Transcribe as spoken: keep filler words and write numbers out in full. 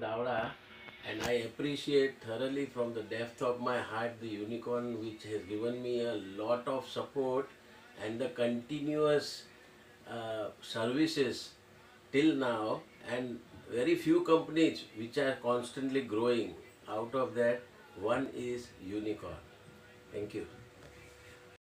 Davda, and I appreciate thoroughly from the depth of my heart the unicorn which has given me a lot of support and the continuous uh, services till now, and very few companies which are constantly growing. Out of that, one is unicorn. Thank you.